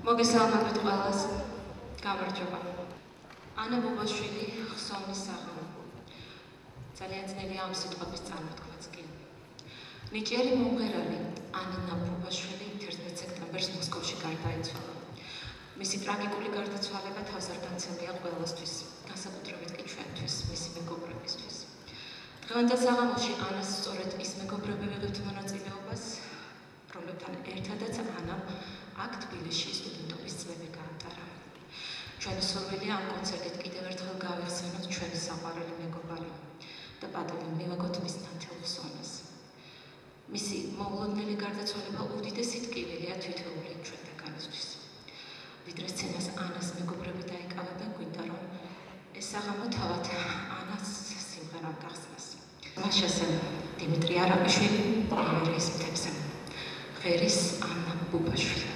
მოგესალმებით ყველას. გამარჯობა. ანა ბუბაშვილი ხსოვნის საღამო. ძალიან ძნელია ამ სიტყვების წარმოთქმაც კი. ნიჭიერი მომღერალი ანა ბუბაშვილი 11 სექტემბერს მოსკოვში გარდაიცვალა. მისი ტრაგიკული გარდაცვალება თავზარდამცემია ყველასთვის, განსაკუთრებით კი ჩვენთვის, მისი მეგობრებისთვის. დღევანდელ საღამოში ანას სწორედ ის მეგობრები ვიღებთ მონაწილეობას, რომლებთან ერთადაც ანამ აქ თბილისში სტუდენტობის წლები გაატარა. ჩვენი სურვილია ამ კონცერტით კიდევ ერთხელ გავიხსენოთ ჩვენი საყვარელი მეგობარი და პატივი მივაგოთ მის ნათელ ხსოვნას. მისი მოულოდნელი გარდაცვალება უდიდესი ტკივილია თითოეული ჩვენთაგანისთვის. ვიდრე სცენას ანას მეგობრები დაიკავებენ, გვინდა რომ ეს საღამო თავად ანას სიმღერამ გახსნას. მას შესაძლოა დიმიტრი არაყიშვილი იმერიის მთებზე. ღერის ანა ბუბაშვილი.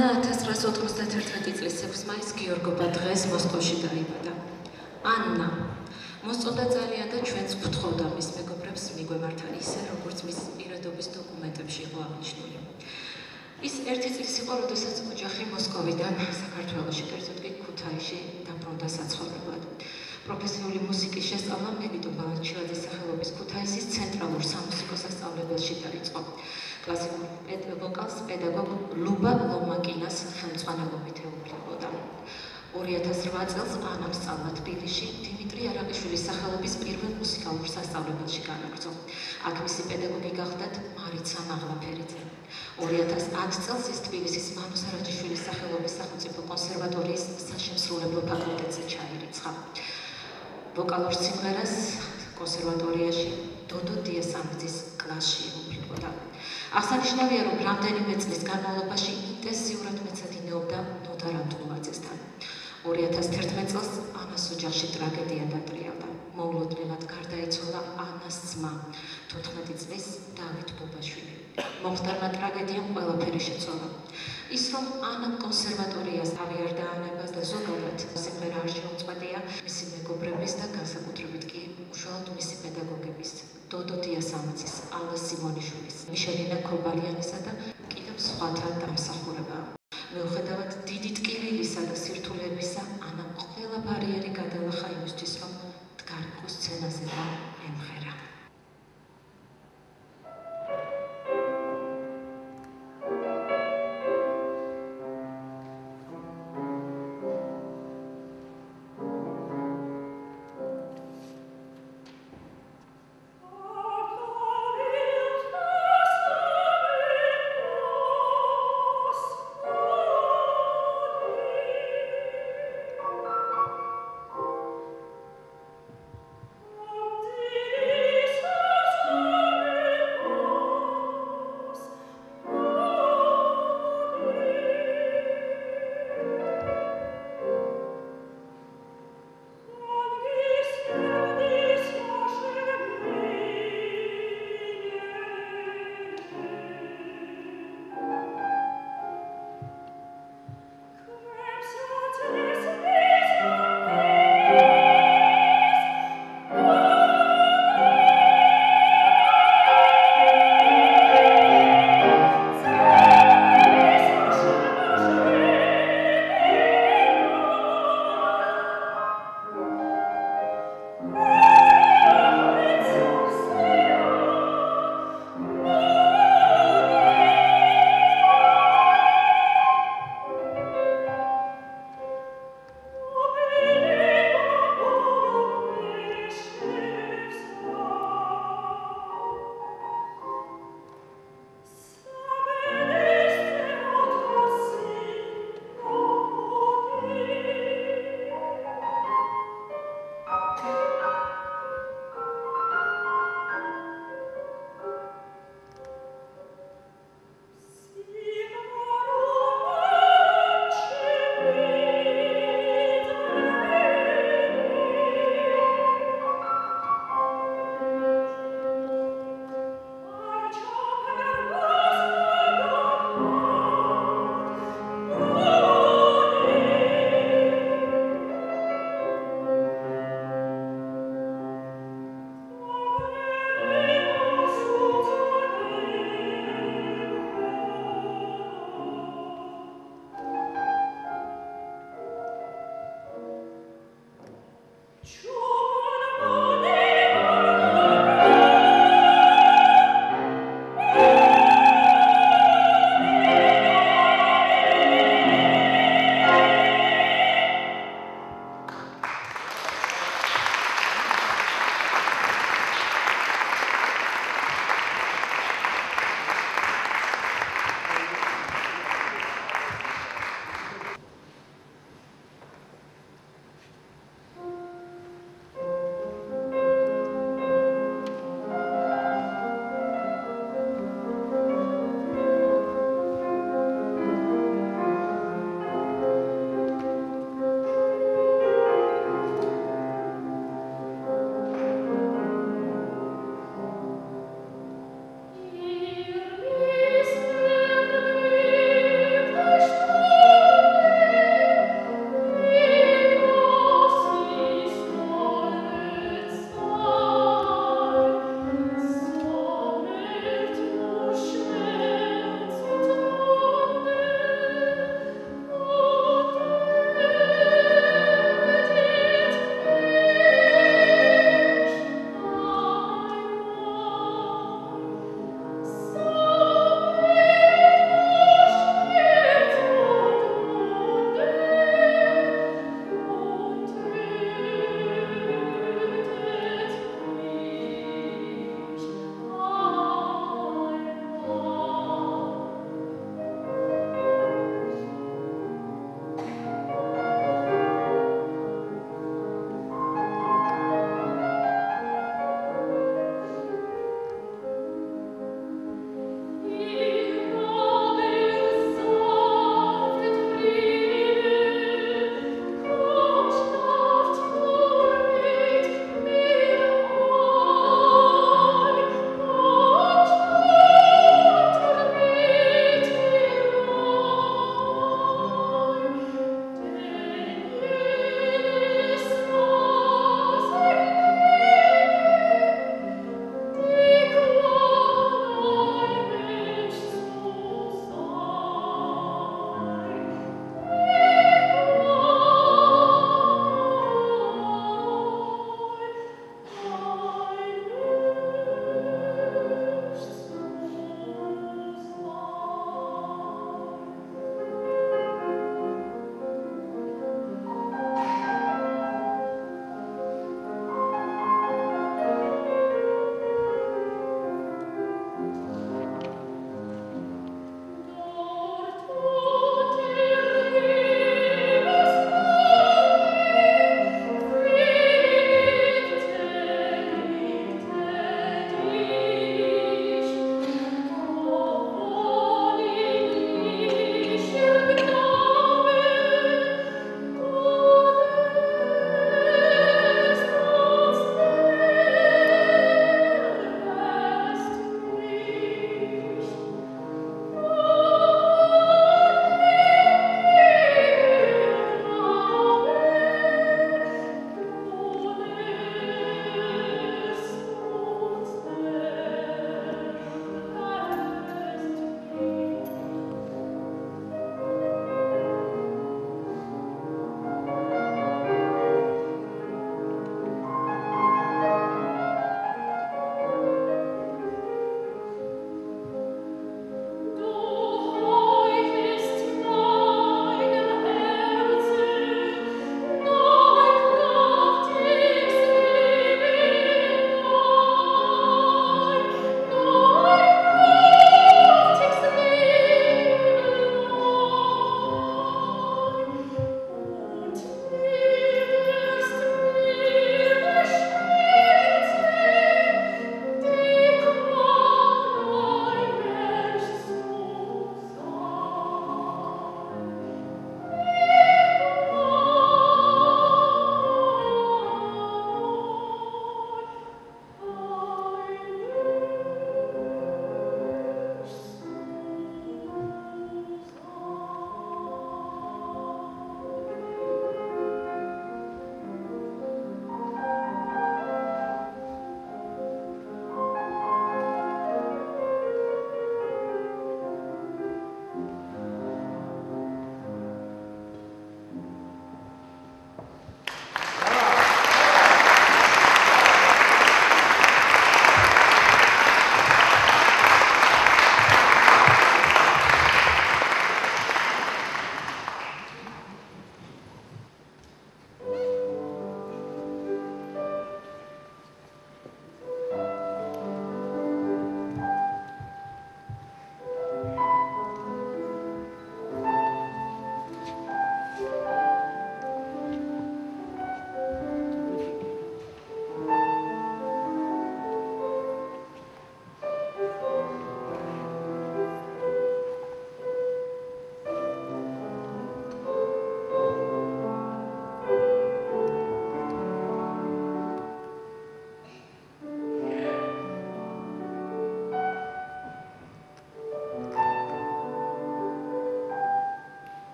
ანა 1991 წლის 6 მაისს გიორგობა დღეს მოსკოვში დაიბადა. ანნა მოსწონდა ძალიან და ჩვენც გვთხოვდა მის მეგობრებს მიგვემართა ისე, როგორც მის პირადობის დოკუმენტებში იყო აღნიშნული. ის 1 წლის იყო, როდესაც ოჯახი მოსკოვიდან საქართველოში, კერძოდ კი ქუთაისში დაბრუნდა საცხოვრებლად. პროფესიული მუსიკის შესწავლა მელიტო ბალანჩილაძის სახელობის ქუთაისის ცენტრალურ სამუსიკო სასწავლებელში დაიწყო. კლასიკურ ვოკალს პედაგოგ ლუბა ლომაკინას ხელმძღვანელობით ეუფლებოდა. 2008 წელს ანამ სწავლა თბილისში დიმიტრი არაყიშვილის სახელობის პირველ მუსიკალურ სასწავლებელში განაგრძო. აქ მისი პედაგოგი გახდათ მარიცა მაღლაფერიძე. 2010 წელს ის თბილისის მანუს არაჯიშვილის სახელობის სახელმწიფო კონსერვატორიის საშემსრულებლო ფაკულტეტზე ჩაირიცხა. ვოკალურ სიმღერას კონსერვატორიაში დოდო დიასამიძის კლასში ეუფლებოდა. აღსანიშნავია, რომ რამდენიმე წლის განმავლობაში ინტენსიურად მეცადინეობდა ნოდა რამტულაძესთან. 2011 წელს ანას ოჯახში ტრაგედია დატრიალდა. მოულოდნელად გარდაიცვალა ანას ძმა, 14 წლის დავით ბობაშვილი. მომხდარმა ტრაგედიამ ყველაფერი შეცვალა. ის, რომ ანამ კონსერვატორიას თავი არ დაანება და ზოგადად სიმღერა არ შეუწყვეტია მისი მეგობრების და განსაკუთრებით კი უშუალოდ მისი პედაგოგების, დოდო დიასამიძის, ალა სიმონიშვილის, მიშელინა ქობალიანისა და კიდევ სხვათა დამსახურებაა. მიუხედავად დიდი ტკივილისა და სირთულეებისა, ანამ ყველა ბარიერი გადალახა იმისთვის, რომ დგარიყო სცენაზე და ემღერა.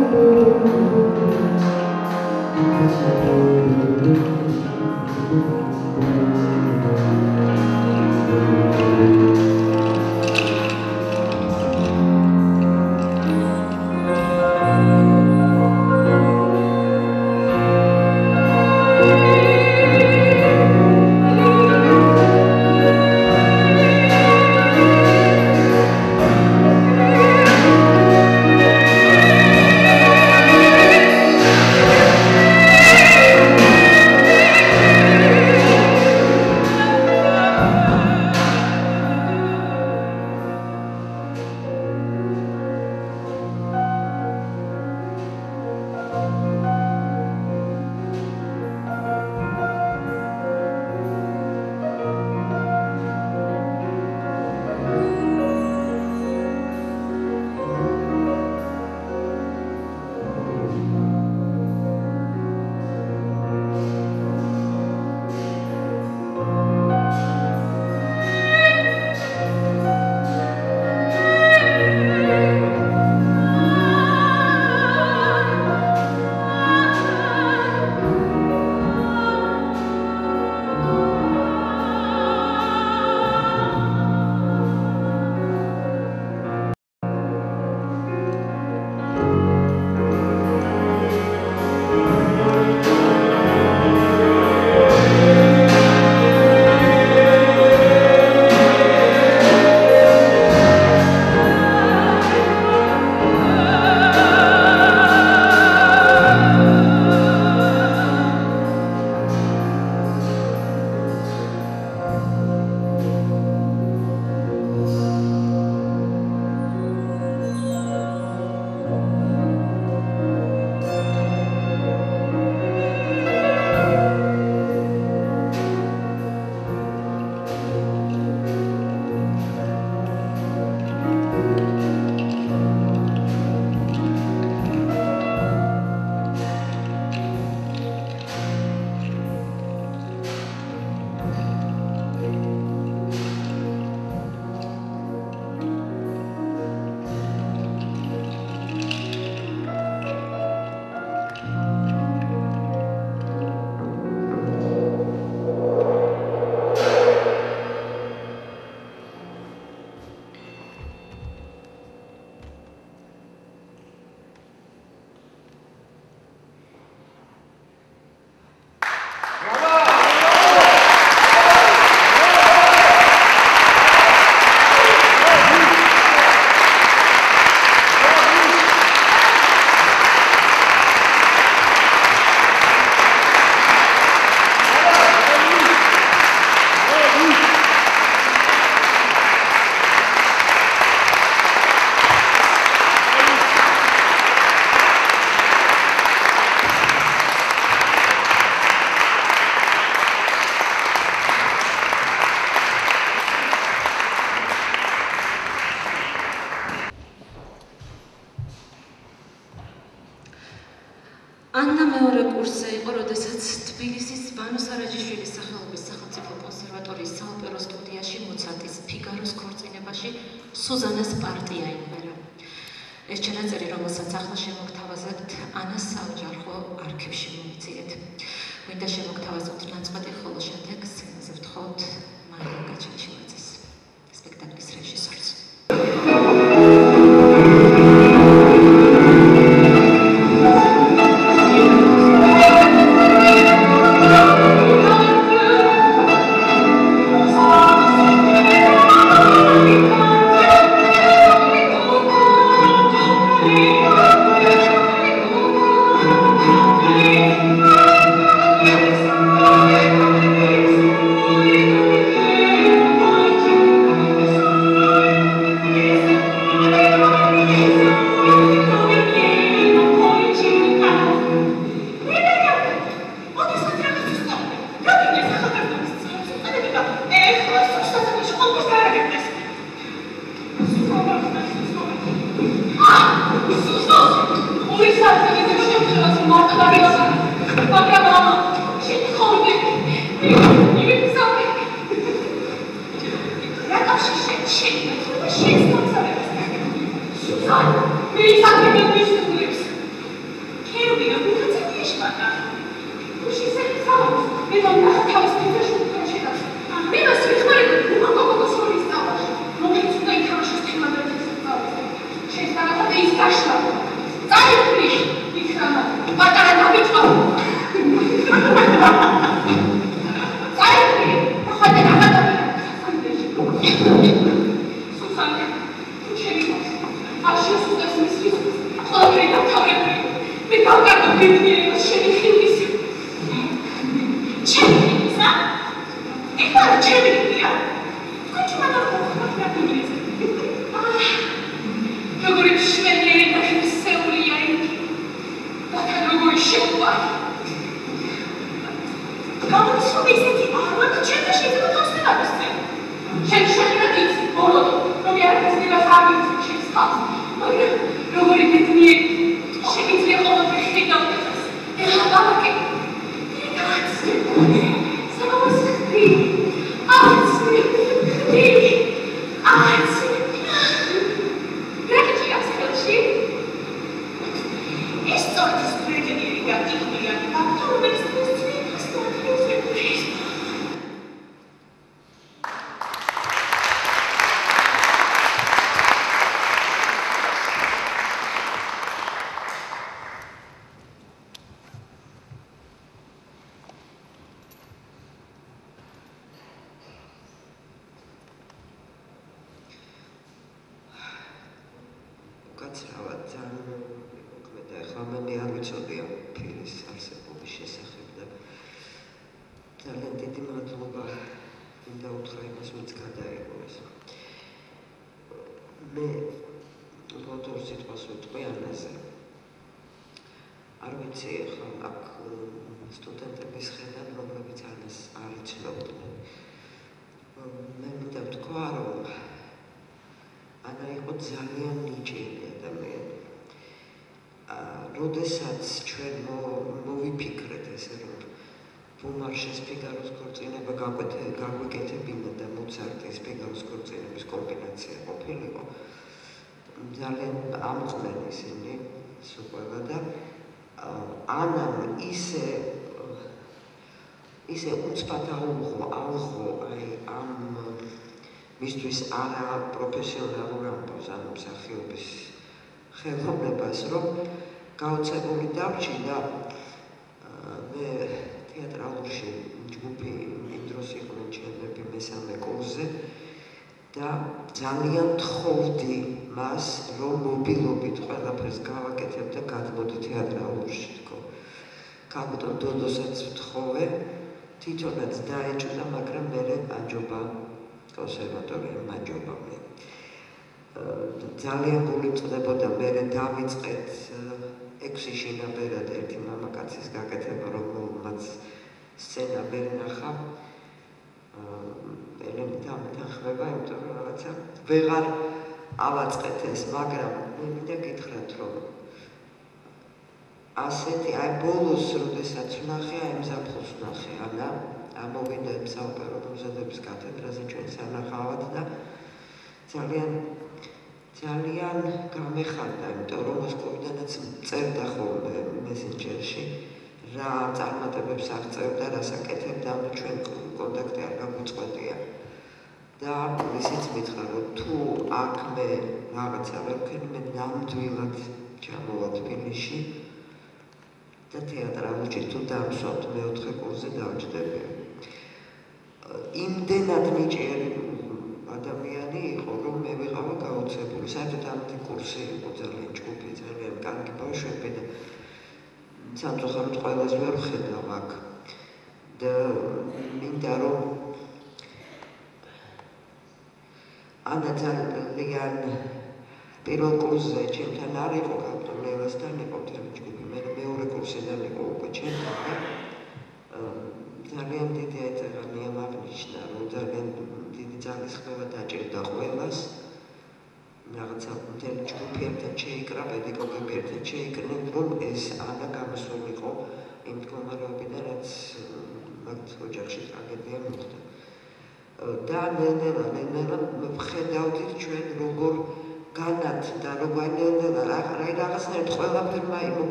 ანნა მეორე კურსზე იყო, როდესაც თბილისის ბანო სარაჯიშვილის სახელობის სახელმწიფო კონსერვატორიის საოპერო სტუდიაში მოცარტის ფიგაროს ქორწინებაში სუზანას პარტია იმღერა. ეს ჩანაწერი, რომელსაც ახლა შემოგთავაზებთ, ანას საოჯახო არქივში მოვიძიეთ. მინდა შემოგთავაზოთ ნაწყვეტი, ხოლო შემდეგ სცენაზე ვთხოვთ მაია გაჩაჩილაძეს, სპექტაკლის რეჟისორს.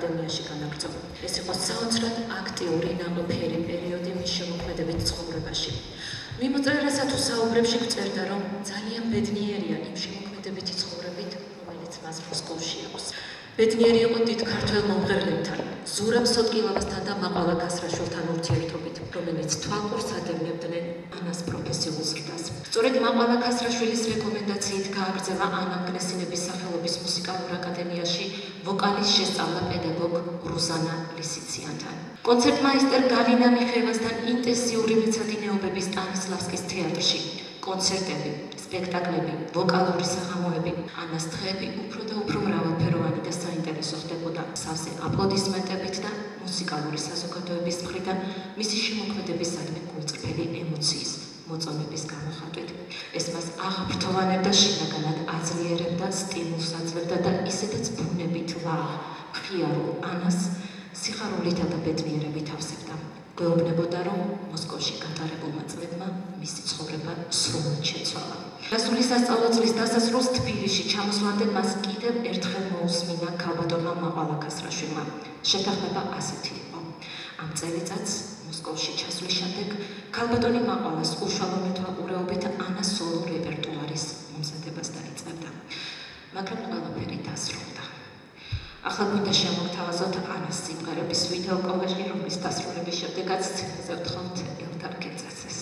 აკადემიაში განაგრძო. ეს იყო საოცრად აქტიური ნაყოფიერი პერიოდი მის შემოქმედებით ცხოვრებაში. მიმოწერასა თუ საუბრებში გწერდა, რომ ძალიან ბედნიერია იმ შემოქმედებითი ცხოვრებით, რომელიც მას მოსკოვში აქვს. ბედნიერი იყო დიდ ქართველ მომღერლებთან, ზურაბ სოტკილავასთან და მაყალა ქასრაშვილთან ურთიერთობით, რომელიც თვალყურს ადევნებდნენ ანას პროფესიულ ზრდას. სწორედ მაყალა ქასრაშვილის რეკომენდაციით გააგრძელა ანა გნესინების სახელობის მუსიკალურ აკადემიაში ვოკალის შესწავლა პედაგოგ რუზანა ლისიციანთან. კონცერტმაისტერ გალინა მიხეევასთან ინტენსიური მიცადინეობები სტანისლავსკის თეატრში, კონცერტები, სპექტაკლები, ვოკალური საღამოები, ანას დღეები უფრო და უფრო მრავალფეროვანი და საინტერესო ხდებოდა სავსე აპლოდისმენტებით და მუსიკალური საზოგადოების მხრიდან მისი შემოქმედებისადმი გულწრფელი ემოციის მოწონების გამოხატვით. ეს მას აღაფრთოვანებდა, შინაგანად აძლიერებდა, სტიმულს აძლევდა და ისედაც ბუნებით ღიარულ ანას სიხარულითა და ბედნიერებით ავსებდა. გვეუბნებოდა, რომ მოსკოვში გატარებულმა წლებმა მისი ცხოვრება სრულად შეცვალა. გასული სასწავლო წლის დასასრულს თბილისში ჩამოსვლამდე მას კიდევ ერთხელ მოусმინა ქალბატონმა მაყალა ქასრაშვილმა. შეთანხმება ასეთი იყო. ამ წელიწადს მოსკოვში ჩასვლის შემდეგ ქალბატონი მაყალას უშუალო მეთვალყურეობით ანას სოლო რეპერტუარის მომზადებას დაიწყებდა. მაგრამ ყველაფერი დასრულდა. ახლა გვინდა შემოგთავაზოთ ანას სიმღერების ვიდეო კოლაჟი, რომლის დასრულების შემდეგაც სცენაზე ვთხოვთ ელდარ გეძაცეს.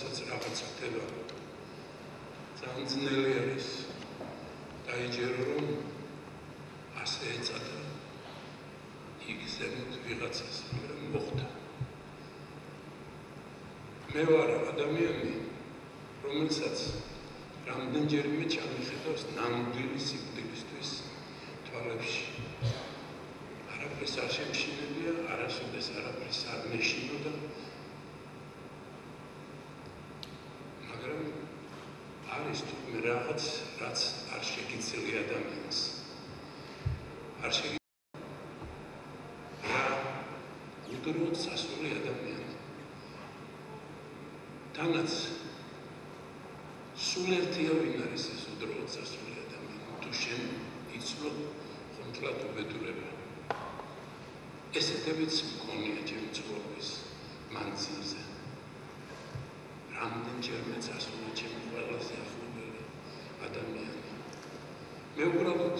როდესაც რაღაც ხდება, ძალიან ძნელი არის დაიჯერო, რომ ასე ეწადა იქ ზემოთ ვიღაცას, მაგრამ მოხდა. მე ვარ ადამიანი, რომელსაც რამდენჯერმე ჩამიხედავს ნამდვილი სიკვდილისთვის თვალებში. არაფერს არ შემშინებია, არასოდეს არაფერს არ მეშინოდა. მაგრამ არის თურმე რაღაც, რაც არ შეგიძლია ადამიანს. არ შეგიძლია რა უდროოდ სასურველი ადამიანი. თანაც სულ ერთია ვინ არის ეს უდროოდ სასურველი ადამიანი. თუ შენ იცნობ ხომთლად უბედურება. ესეთებიც მქონია ჩემი ცხოვრების მანძილზე. რამდენჯერმე წასულა ჩემი ყველაზე ახლობელი ადამიანი. მე უბრალოდ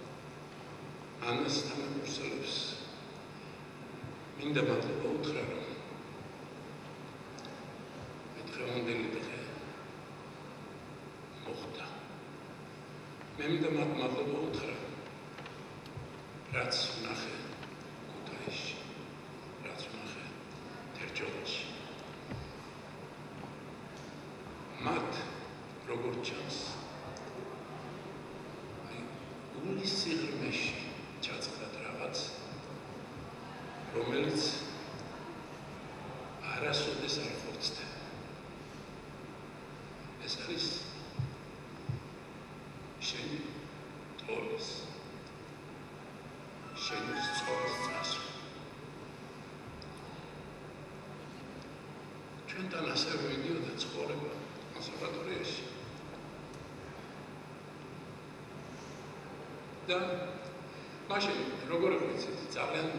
ანას თანამორწელებს მინდა მადლობა უთხრა, რომ დღევანდელი დღე მოხდა. მე მინდა მადლობა უთხრა, რაც ვნახე ქუთაისში, რაც ვნახე თერჯოლაში. მათ როგორც ჩანს, გულის სიღრმეში ჩაწყდათ რაღაც, რომელიც არასოდეს არ ხორცდება. ეს არის შენი ტოლის, შენი სწორის წასვლა. ჩვენთან ასევე მიდიოდა ცხოვრება კონსერვატორიაში. და მაშინ როგორ ვიცით, ძალიან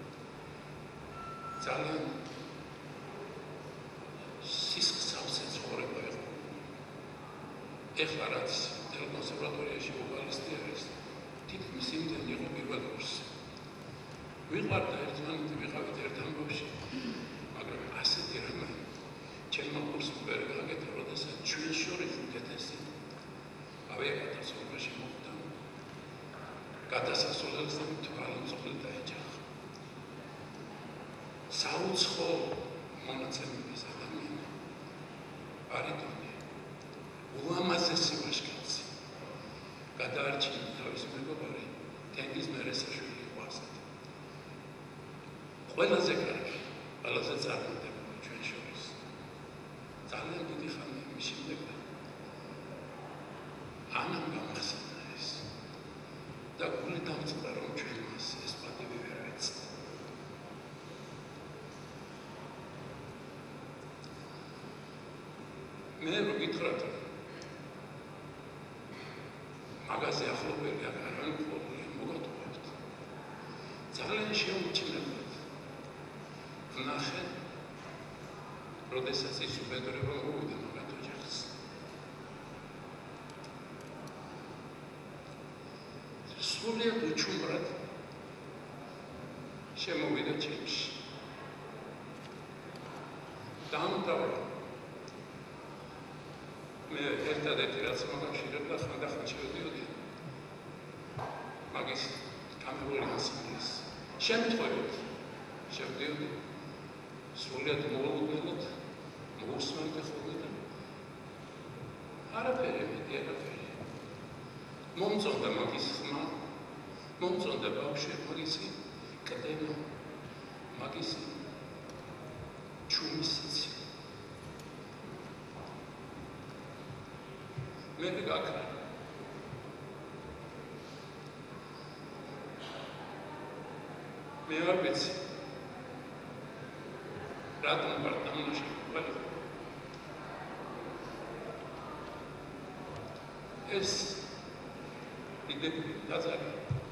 სისხლსავსე ცხოვრება იყო. ეხლა რაც კონსერვატორიაში ვოკალისტი არის, თითქმის იმდენი იყო პირველ კურსზე. ვიყავით ერთმანეთი, ვიყავით ერთ ამბავში, მაგრამ ასეთი რამე ჩემმა კურსმა ვერ გაკეთა, როდესაც ჩვენ შორის უკეთესი ავიაკატასტროფაში მოხდა. გადასასვლელზე მთვარე მწოხლი დაეჯახა. საუცხოო მონაცემების ადამიანი არიდონი ულამაზესი ვაჟკაცი გადაარჩინა თავის მეგობარი თენგიზ მერესაშვილი იყო ასეთი. ყველაზე კარგი, ყველაზე წარმატებული ჩვენ შორის. ძალიან დიდი ხანი იმის შემდეგ ანამ გამახსენდა ეს და გული დამწყდა, რომ ჩვენ მას ეს პატივი ვერ ვეცდ. მე რო გითხრათ, მაგაზე ახლობელი არ მქონია, მოგატყუებთ. ძალიან შეუმჩნევლად ვნახე, როდესაც ის უბედურება მოვიდა მაგათ ოჯახს. სრულიად უჩუმრად შემოვიდა ჩემში. დაამთავრა. მე ერთადერთი რაც მოგამშვიდობდა, ხანდახან შევდიოდი მაგის კამერული ანსამბლის შემთხვევით შევდიოდი სრულიად მოულოდნელად მოусმენდი ხოლმე და არაფერი მეტი არაფერი. მომწონდა მაგის ხმა, მომწონდა ბავშვი, მაგისი კდემა, მაგისი ჩუმის სიცი. მე გაქრა. მე არ ვიცი. რატომ ვარ დამნაშავე? ეს იდეა დაზარი.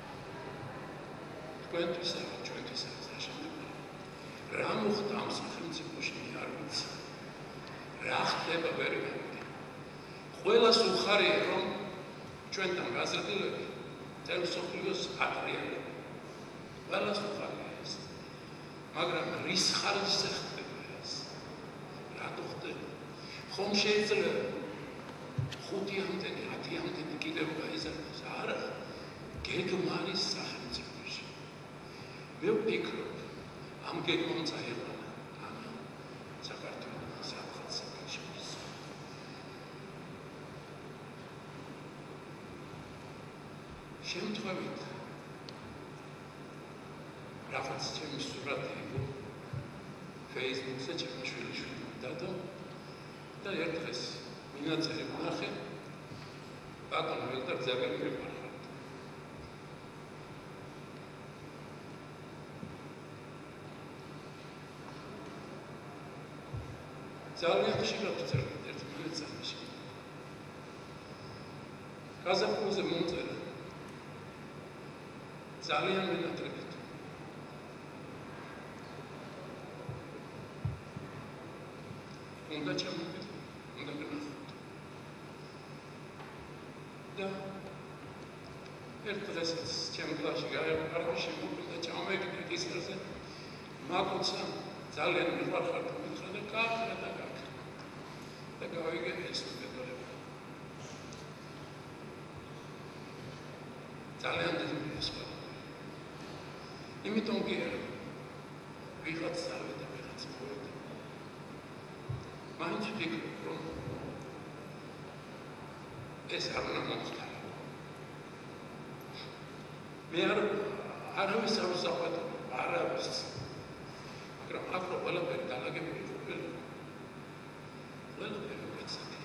ჩვენთვის არის აშენებული. რა მოხდა ამ სახელმწიფოში არ ვიცი. რა ხდება ვერ ვიცი. ყველას უხარია, რომ ჩვენთან გაზრდილები მთელ მსოფლიოს აკრიალებენ. ყველას უხარია ეს. მაგრამ რის ხარჯზე ხდება ეს? რატო ხდება? ხომ შეიძლება 5-მდე, 10-მდე კიდევ გაიზარდოს? არა, გეგმარის სახელმწიფოში. მე ვფიქრობ, ამ გეგმამ წაიყვანა საქართველოს სახელმწიფოს. შემთხვევით რაღაც ჩემი სურათი იყო Facebook-ზე ჩემი შვილიშვილი დადო და ერთ დღეს მინაწერი ვნახე ბატონო ელდარ ძალიან მივარხართ. ძალიან ხშირად ვწერდი ერთ მილიციაში. გაზაფხულზე მომწერა ძალიან მენატრებით. უნდა ჩამოვიდე, უნდა ვნახოთ. და ერთ დღეს ჩემ კლასში გაიყარა შემოგვიდა ჩამოვიდე ისერზე. მაკოცა ძალიან მივარხართ მითხრა და კახა და გავიგე ეს მეთოდები. ძალიან დიდი მისვლა. იმიტომ კი არა ვიღაც ავიდა ვიღაც მოვიდა. მაინც ვფიქრობ, რომ ეს არ უნდა მომხდარა. მე არავის არ ვსაუბრობ, არავის. მაგრამ აკრო ყველაფერი დალაგებული იყო. ყველაფერი ვეცადი.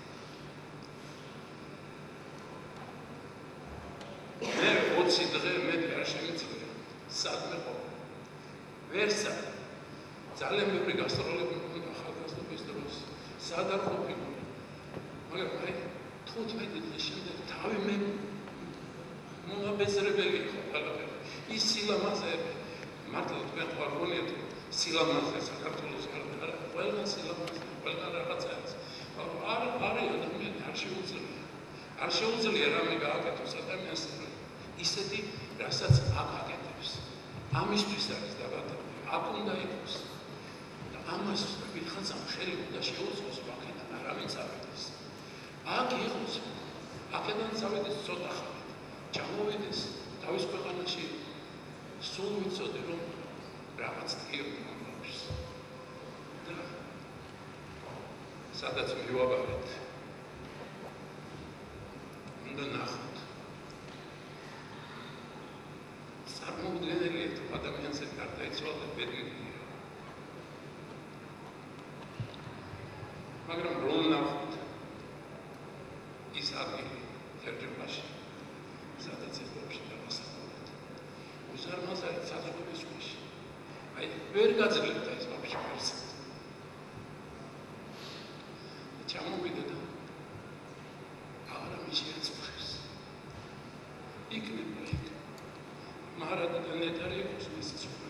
მე 20 დღე მეტი არ შემიძლია. სადმე ყოფ. ვერსა. ძალიან ბევრი გასტროლები მქონდა ახალგაზრდობის დროს. სად არ ყოფილი. მაგრამ აი 15 დღის შემდეგ თავი მე მომაბეზრებელი იყო ყველაფერი. ის სილამაზეები მართლა თქვენ ხარ გონიათ სილამაზე საქართველოს არა ყველა სილამაზე ყველა რაღაცას არ ადამიანი არ შეუძლია. არ შეუძლია რამე გააკეთოს ადამიანს ისეთი რასაც აქ აკეთებს. ამისთვის არის დაბადებული. აქ უნდა იყოს. და ამას ვიღაცამ ხელი უნდა შეუწყოს აქედან არავინც ავიდეს. აქ იყოს. აქედან წავიდეს ცოტა ხანი. ჩამოვიდეს თავის ქვეყანაში სულ ვიცოდი რომ რაღაც ტკიები მომაქვს. და სადაც მივაბარეთ. უნდა ნახოთ. წარმოუდგენელია თუ ადამიანს ეს გარდაიცვალა ბედნიერია. მაგრამ რომ ნახოთ ის ადგილი თერჯემაში სადაც ეს ბავშვი დავასრულეთ. უზარმაზარი საზოგადოების ქვეშ. აი ვერ გაძლიერდა ეს ბავშვი ფერს. ჩამოვიდა და აღარა მიშეცხვეს. იქნება იქ. მაჰარადიდან ნეტარი იყოს მისი ცხოვრება.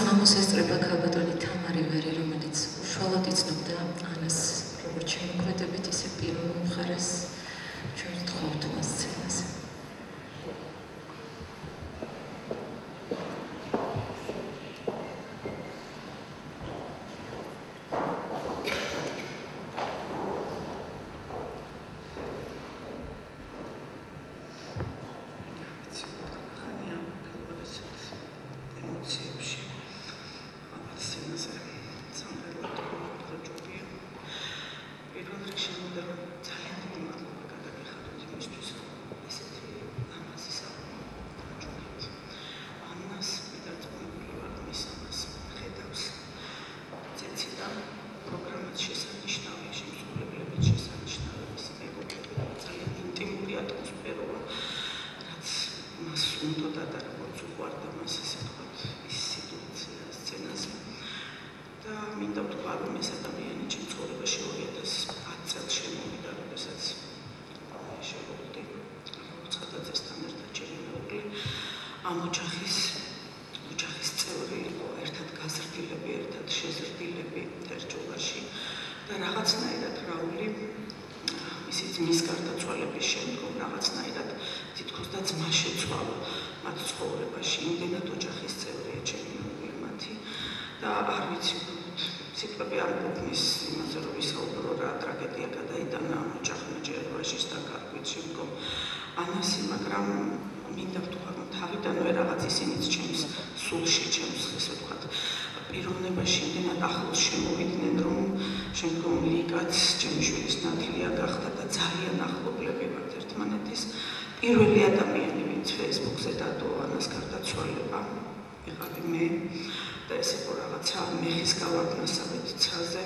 საღამოს ესწრება ქალბატონი თამარი ვერი, რომელიც უშუალოდ იცნობდა ანას როგორც შემოქმედებით, ისე პირველ მხარეს ჩვენ ვთხოვთ მას სცენაზე. ამ ოჯახის წევრი იყო, ერთად გაზრდილები, ერთად შეზრდილები ერთჯოლაში და რაღაცნაირად რაული მისი ძმის გარდაცვალების შემდგომ რაღაცნაირად თითქოს და ძმა შეცვალა მათ ცხოვრებაში, იმდენად ოჯახის წევრია ჩემი მათი და არ ვიცი სიტყვები არ მოგნის იმაზე რომ ვისაუბრო რა ტრაგედია გადაიტანა ამ ოჯახმა ჯერ ვაჟის და გარკვით შემდგომ ანასი, მაგრამ მინდა ვთქვა, რომ თავიდანვე რაღაც ისინიც ჩემს სულში, ჩემს ესე ვთქვათ, პიროვნებაში იმდენად ახლოს შემოვიდნენ, რომ შემდგომ ლიკაც ჩემი შვილის ნათლია გახდა და ძალიან ახლობლები ვართ ერთმანეთის. პირველი ადამიანი, ვინც Facebook-ზე დადო ანას გარდაცვალება, იყავი მე და ეს იყო რაღაცა მეხის გავარდნასავით ცაზე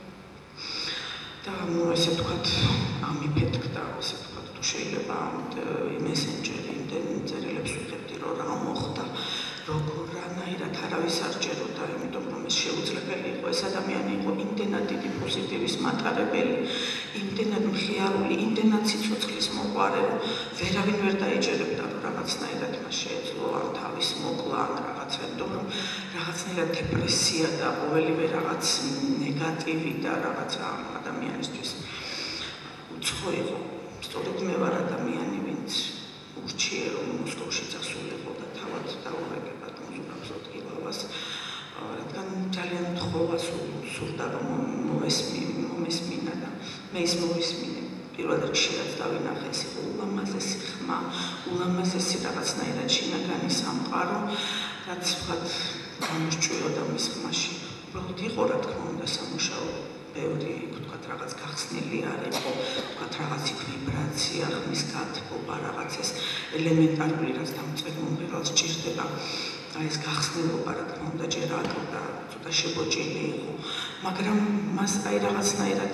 და ესე ვთქვათ, ამიფეთქდა, ესე ვთქვათ, თუ შეიძლება მესენჯერი იმდენ წერილებს ვიღებდი, რომ რა მოხდა, როგორ რანაირად არავის არ ჯეროდა, იმიტომ რომ ეს შეუძლებელი იყო, ეს ადამიანი იყო იმდენად დიდი პოზიტივის მატარებელი, იმდენად მხიარული, იმდენად სიცოცხლის მოყვარე, რომ ვერავინ ვერ დაეჯერებდა, რომ რაღაცნაირად მას შეეძლო ან თავის მოკლა, ან რაღაცა, იმიტომ რომ რაღაცნაირად დეპრესია და ყოველივე რაღაც ნეგატივი და რაღაცა ადამიანისთვის უცხო იყო. სწორედ მე ვარ ადამიანი, ვინც ურჩიე რომ მოსკოვში წასულიყო და თავად დაურეკებად მოზურაბსოდ გილავას, რადგან ძალიან თხოვა სურდა რომ მომესმინა და მე ის მოვისმინე. პირველ რიგში რაც დავინახე, ეს იყო ულამაზესი ხმა, ულამაზესი რაღაცნაირად შინაგანი სამყარო, რაც ვთქვათ გამოსჭიროდა მის ხმაში. უბრალოდ იყო რა თქმა უნდა სამუშაო ბევრი, ვთქვათ, რაღაც გახსნილი არ იყო, ვთქვათ, რაღაც იქ ვიბრაცია, ხმის გათბობა, რაღაც ეს ელემენტარული, რაც დამწველ მომღერალს ჭირდება, აი ეს გახსნილობა, რა თქმა უნდა, ჯერ ატყდა, ცოტა შებოჭილი იყო, მაგრამ მას აი რაღაცნაირად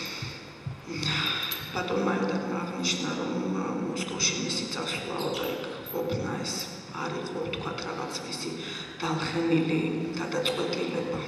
ბატონმა ერთად აღნიშნა, რომ მოსკოვში მისი წასვლაო და იქ ყოფნა ეს არ იყო, ვთქვათ, რაღაც მისი დამხენილი გადაწყვეტილება.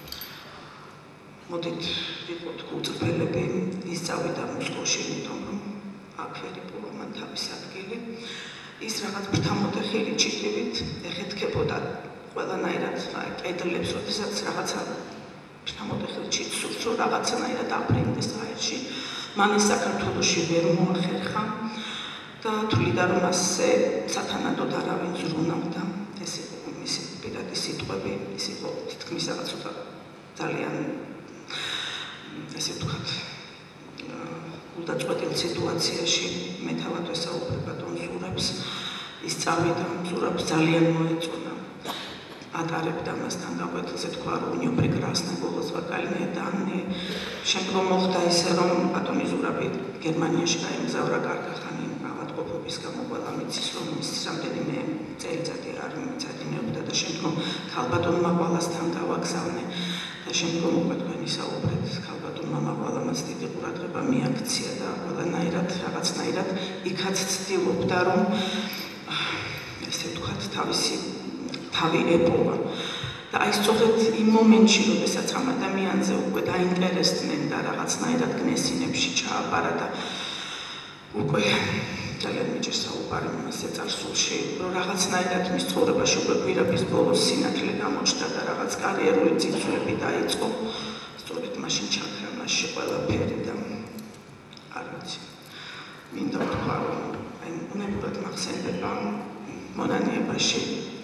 მოდით ვიყოთ გულწრფელები, ის წავიდა მოსკოვში, იმიტომ რომ აქ ვერ იპოვა მან თავის ადგილი. ის რაღაც ფრთამოტეხილი ჩიტივით ეხეთქებოდა ყველანაირად კედლებს, როდესაც რაღაცა ფრთამოტეხილი ჩიტ სურს, რომ რაღაცნაირად აფრინდეს აერში. მან ის საქართველოში ვერ მოახერხა და თვლიდა, რომ მასზე სათანადოდ არავინ ზრუნავდა. ეს იყო მისი პირადი სიტყვები, ის იყო თითქმის რაღაც ცოტა ძალიან ესე ვთქვათ, გულდაწყვეტილ სიტუაციაში მე თავად ვესაუბრებ ბატონ ზურაბს, ის წავიდა, ზურაბს ძალიან მოეწონა, ატარებდა მასთან გაკვეთილზე, თქვა, რომ у него прекрасный голос, вокальные данные. შემდგომ მოხდა ისე, რომ ბატონი ზურაბი გერმანიაში გაემგზავრა კარგახანი ავადმყოფობის გამო, ყველა მიცის, რომ ის რამდენიმე წელიწადი არ მიწადინებდა და შემდგომ ქალბატონმა ყვალასთან გავაგზავნე. და შემდგომ უკვე თქვენ ისაუბრეთ, ქალბატონმა მაყვალამაც დიდი ყურადღება მიაქცია და ყველანაირად, რაღაცნაირად იქაც ცდილობდა, რომ ესე ვთქვათ, თავისი თავი ეპოვა. და აი სწორედ იმ მომენტში, როდესაც ამ ადამიანზე უკვე დაინტერესდნენ და რაღაცნაირად გნესინებში ჩააბარა და უკვე ძალიან მიჭირს საუბარი მასე წარსულში, რომ რაღაცნაირად მის ცხოვრებაში უკვე გვირაბის ბოლოს სინათლე გამოჩნდა და რაღაც კარიერული წინსვლები დაიწყო. სწორედ მაშინ ჩაქრა მასში ყველაფერი და არ ვიცი. მინდა ვთქვა, რომ უნებურად მახსენდება მონანიებაში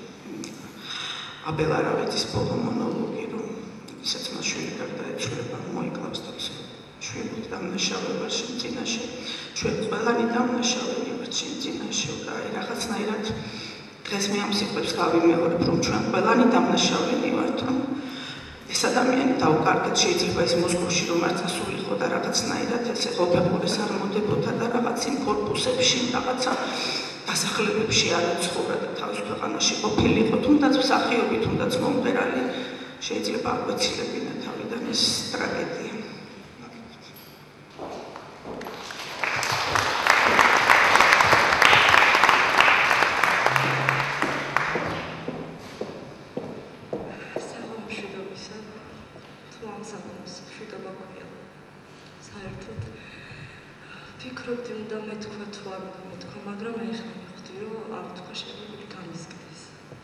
აბელ არავეძის ბოლო მონოლოგი, რომ ისაც მას შვილი გარდაეცვალა, მოიკლავს თავს. შვილი დამნაშავე ვარ შენ წინაშე, ჩვენ ყველანი დამნაშავენი ვართ შენ წინაშე და რაღაცნაირად დღეს მე ამ სიტყვებს გავიმეორებ, რომ ჩვენ ყველანი დამნაშავენი ვართ, რომ ეს ადამიანი დაუკარგეთ, შეიძლება ის მოსკოვში რომ არ წასულიყო და რაღაცნაირად ესე ყოფილიყოს არ მოდებოდა და რაღაც იმ კორპუსებში, რაღაცა დასახლებებში არ ეცხოვრა და თავის ქვეყანაში ყოფილიყო, თუნდაც მსახიობი, თუნდაც მომღერალი შეიძლება აღვეცილებინა თავიდან ეს ტრაგედია. ვფიქრობდი, უნდა მეთქვა თუ არ უნდა მეთქვა, მაგრამ ეხლა მივხვდი, რომ არ თქვა შეიძლება გამისკდეს.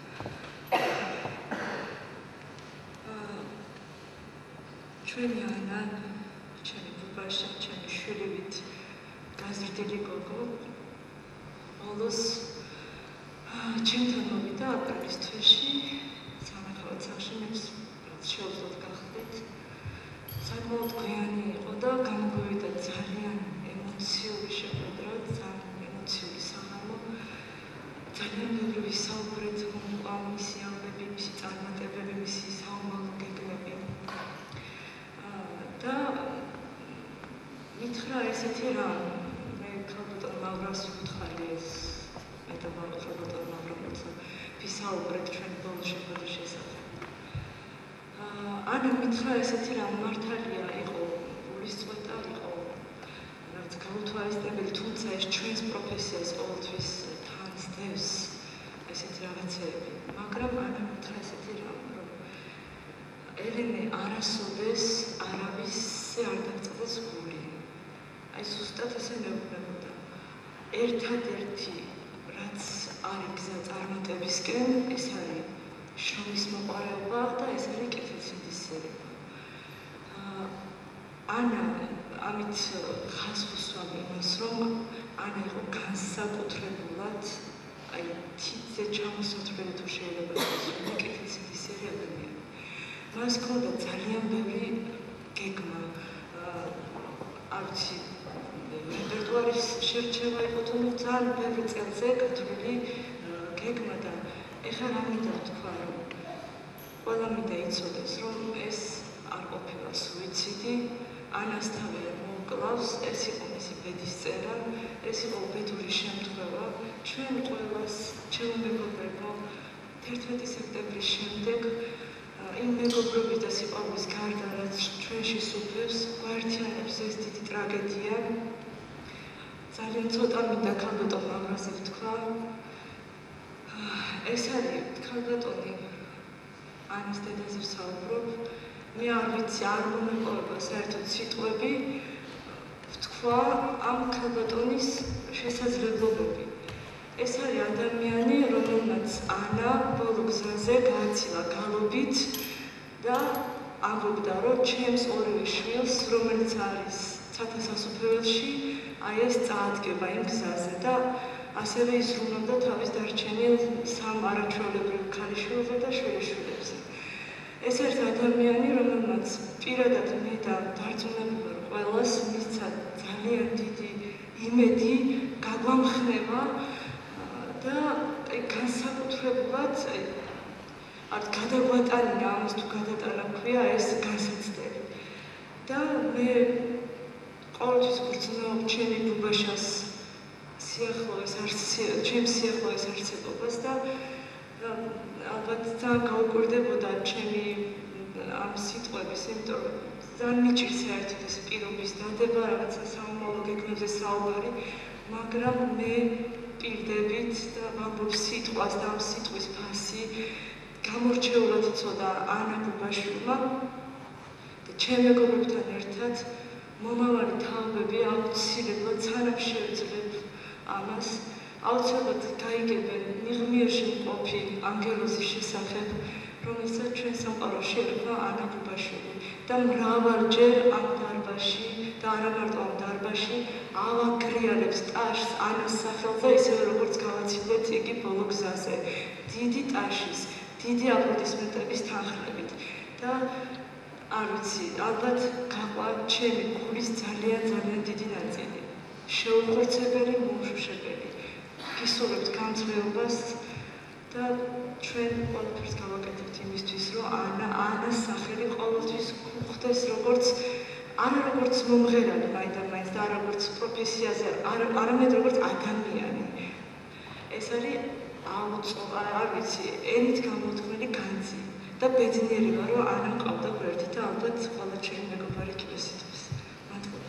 ჩვენი ანა, ჩემი ბუბაშა, ჩემი შვილივით გაზრდილი გოგო ბოლოს ჩემთან მოვიდა აპრილის თვეში, სამეხאות სახლში მეც შეუძლოდ გახდით. საკმაოდ გვიანი იყო და გამოგვივიდა ძალიან ემოციური შეხვედრა, ძალიან ემოციური საღამო. ძალიან ბევრი ვისაუბრეთ, მომყვა მისი ამბები, მისი წარმატებები, მისი საომალო გეგმები. და მითხრა ესეთი რამ, მე ქალბატონ მავრავს ვუთხარი ეს, მე და ქალბატონ მავრამ ვისაუბრეთ ჩვენი ბოლო შეხვედრის შესახებ. ანა მითხრა ესეთი რამ, მართალია იყო გულისწვეტა, იყო რაც გაუთვალისწინებელი, თუმცა ეს ჩვენს პროფესიას ყოველთვის თან სდევს ესეთი რაღაცეები. მაგრამ ანა მითხრა ესეთი რამ, რომ ელენე არასოდეს არავისზე არ დაგწდეს გული. აი ზუსტად ესე მეუბნებოდა. ერთადერთი რაც არის გზა წარმატებისკენ, ეს არის შრომის მოყარეობა და ეს არის კეთილსინდისერება. ანა ამით ხაზს უსვამ იმას, რომ ანა იყო განსაკუთრებულად აი თითზე ჩამოსათვლელი თუ შეიძლება იყოს კეთილსინდისერი ადამიანი. მას ჰქონდა ძალიან ბევრი გეგმა, არ ვიცი, რეპერტუარის შერჩევა იყო თუ ძალიან ბევრი წელზე გათვლილი გეგმა და ეხლა რა მინდა ვთქვა, რომ ყველა მინდა იცოდეს, რომ ეს არ ყოფილა სუიციდი, ანასთავე მოკლავს, ეს იყო მისი ბედისწერა, ეს იყო უბედური შემთხვევა. ჩვენ ყველას, ჩემო მეგობრებო, 11 სექტემბრის შემდეგ იმ მეგობრობის და სიყვარულის გარდა, რაც ჩვენში სუფევს, გვაერთიანებს ეს დიდი ტრაგედია. ძალიან ცოტა მინდა ქალბატონ მავრაზე ვთქვა. ეს არის ქალბატონი ანის დედაზე ვსაუბრობ. მე არ ვიცი, არ მომეყოლება საერთოდ სიტყვები ვთქვა ამ ქალბატონის შესაძლებლობები. ეს არის ადამიანი, რომელმაც ანა ბოლო გზაზე გააცილა გალობით და ამბობდა, რომ ჩემს ორივე შვილს, რომელიც არის ცათასასუფეველში, აი ეს წაადგება იმ გზაზე და ასევე იზრუნავდა თავის დარჩენილ სამ არაჩვეულებრივ ქალიშვილზე და შვილიშვილებზე. ეს ერთ ადამიანი, რომელმაც პირადად მე და დარწმუნებული ვარ, ყველას მისცა ძალიან დიდი იმედი, გაგვამხნევა და განსაკუთრებულად არ გადაგვატანა ამას თუ გადატანა ქვია ეს განსაცდელი. და მე ყოველთვის გრძნობ ჩემი ბუბაშას ჩემს სიახლოვეს არსებობას და ალბათ ძალიან გაუკვირდებოდა ჩემი ამ სიტყვების, იმიტომ რომ ძალიან მიჭირს საერთოდ ეს პირობის დადება, რაღაცა საომალო გეგმებზე საუბარი, მაგრამ მე პირდებით და ვამბობ სიტყვას და ამ სიტყვის ფასი გამორჩეულად იცოდა ანა ბუბაშვილმა და ჩემ მეგობრებთან ერთად მომავალი თაობები აუცილებლად სანამ შევძლებ ამას აუცილებლად გაიგებენ მიღმიერში მყოფი ანგელოზის შესახებ, რომელსაც ჩვენ სამყაროში ერქვა ანა ბუბაშვილი და მრავალჯერ ამ დარბაზში და არა მარტო ამ დარბაზში ავაგრიალებს ტაშს ანას სახელზე, ისევე როგორც გავაცილეთ იგი ბოლო გზაზე, დიდი ტაშის, დიდი აპლოდისმენტების თანხლებით და არ ვიცი, ალბათ გაყვა ჩემი ქულის ძალიან დიდი ნაწილი. შეუხორცებელი, მომშუშებელი. გისურვებთ განცვლელობას და ჩვენ ყველაფერს გავაკეთებთ იმისთვის, რომ ანას სახელი ყოველთვის გვხვდეს არა როგორც მომღერალი მაინდამაინც და არა როგორც პროფესიაზე, არამედ როგორც ადამიანი. ეს არის არ ვიცი, ენით გამოთქმული განძი და ბედნიერება, რომ ანა მყავდა გვერდით და ალბათ ყველა ჩემი მეგობარი კიდევ სიტყვის. მადლობა.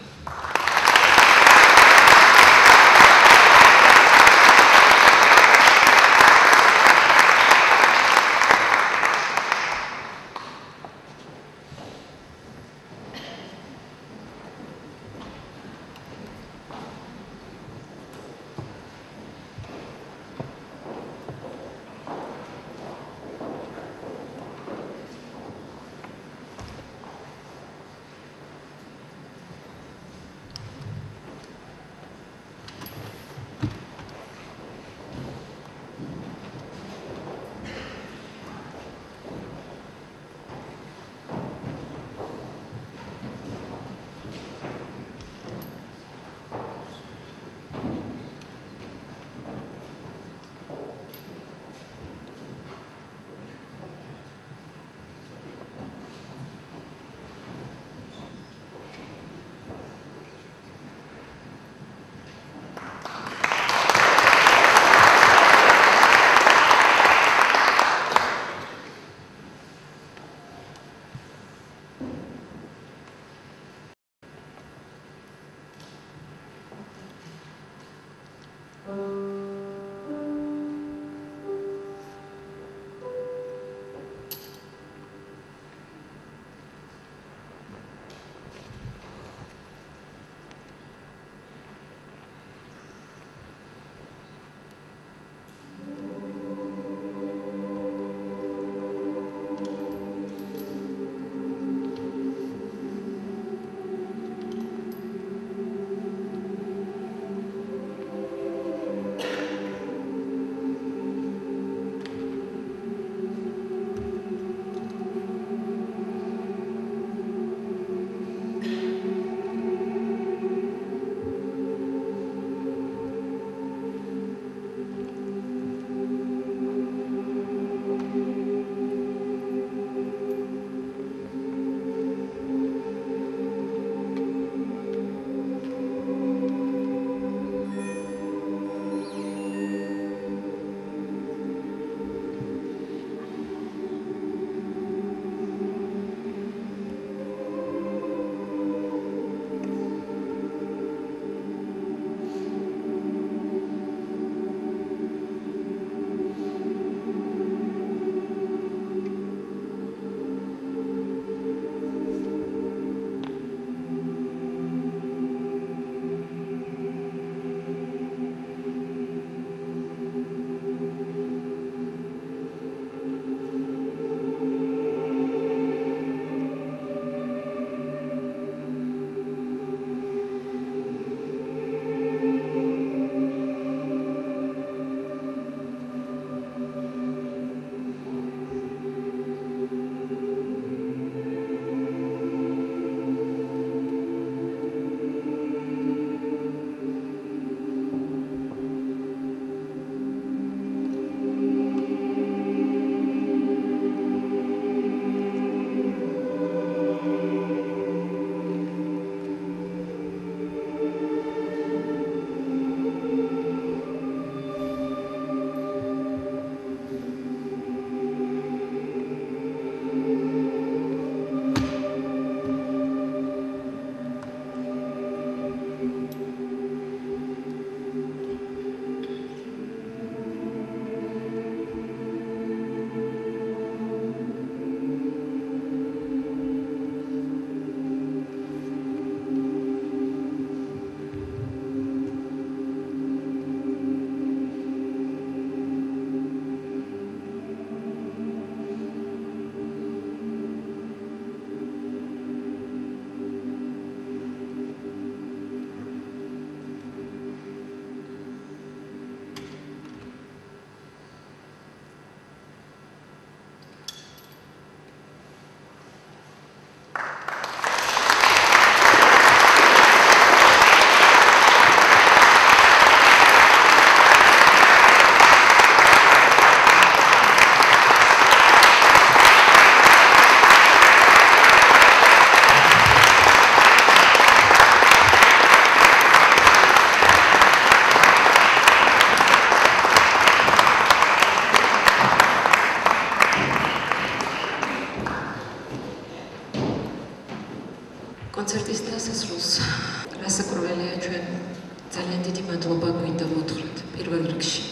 კონცერტის დასასრულს რასაკვირველია ჩვენ ძალიან დიდი მადლობა გვინდა ვუთხრათ პირველ რიგში.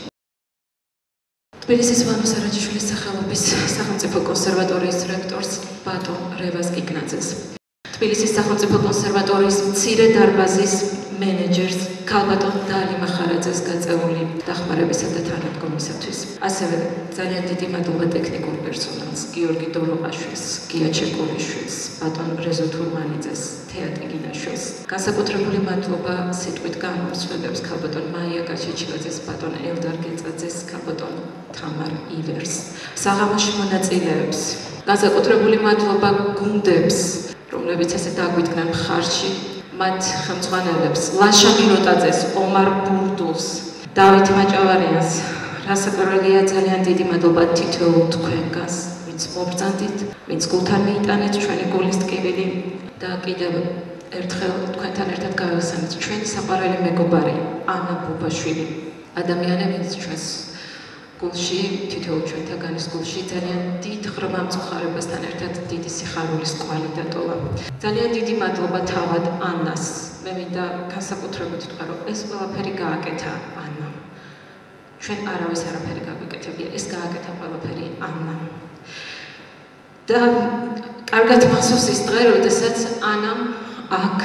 თბილისის ვანოს არაჯიშვილის სახელობის სახელმწიფო კონსერვატორიის რექტორს ბატონ რევაზ კიკნაძეს. თბილისის სახელმწიფო კონსერვატორიის მცირე დარბაზის მენეჯერს ქალბატონ დალი მახარაძეს გაწეული დახმარებისა და თანადგომისათვის. ასევე ძალიან დიდი მადლობა ტექნიკურ პერსონალს, გიორგი დოროყაშვილს, გია ჩეკურიშვილს, ბატონ რეზო თურმანიძეს, თეატრი გინაშვილს. განსაკუთრებული მადლობა სიტყვით გამომსვლელებს ქალბატონ მაია გაჩეჩილაძეს, ბატონ ელდარ გეწაძეს, ქალბატონ თამარ ივერს. საღამოში მონაწილეებს. განსაკუთრებული მადლობა გუნდებს, რომლებიც ასე დაგვიდგნენ მხარში. მათ ხელმძღვანელებს ლაშა მიროტაძეს, ომარ ბურდულს, დავით მაჭავარიანს. რასაკვირველია ძალიან დიდი მადლობა თითოეულ თქვენგანს, ვინც მობრძანდით, ვინც გულთან მიიტანეთ ჩვენი გულის ტკივილი და კიდევ ერთხელ თქვენთან ერთად გავიხსენებთ ჩვენი საყვარელი მეგობარი ანა ბუბაშვილი. ადამიანები, ვინც ჩვენს გულში, თითოეულ ჩვენთაგანის გულში ძალიან დიდ ღრმა მწუხარებასთან ერთად დიდი სიხარულის კვალი დატოვა. ძალიან დიდი მადლობა თავად ანას. მე მინდა განსაკუთრებით ვთქვა, რომ ეს ყველაფერი გააკეთა ანამ. ჩვენ არავის არაფერი გაგვიკეთებია, ეს გააკეთა ყველაფერი ანამ. და კარგად მახსოვს ის დღე, როდესაც ანამ აქ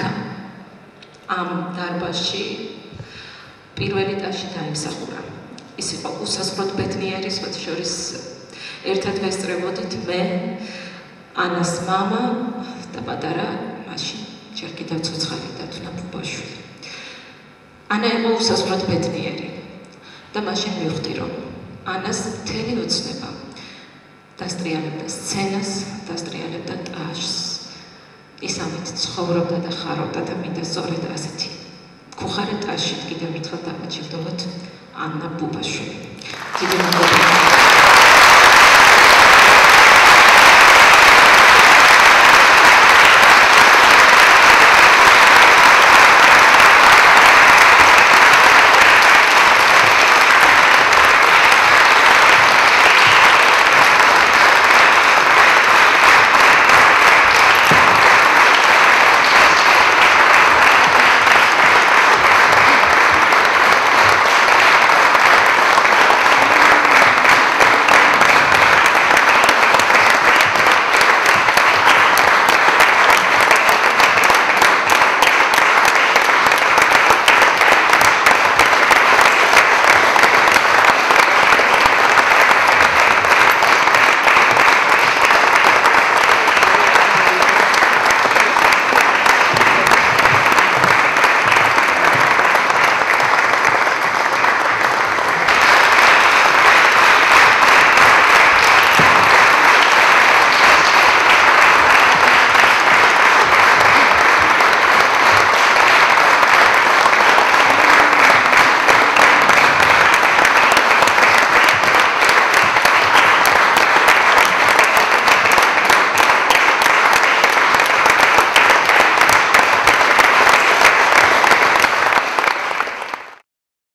ამ დარბაზში პირველი ტაში დაიმსახურა. ის იყო უსაზღვროდ ბედნიერი, სხვათა შორის ერთად ვესწრებოდით მე, ანას მამა და პატარა მაშინ ჯერ კიდევ ცოცხალი დათუნა ბუბაშვილი. ანა იყო უსაზღვროდ ბედნიერი და მაშინ მივხვდი, რომ ანას მთელი ოცნება დასტრიალებდა სცენას, დასტრიალებდა ტაშს. ის ამით ცხოვრობდა და ხარობდა და მინდა სწორედ ასეთი გუხარე ტაშით კიდევ ერთხელ დავაჩერდოთ ანა ბუბაშვილი. დიდი მადლობა.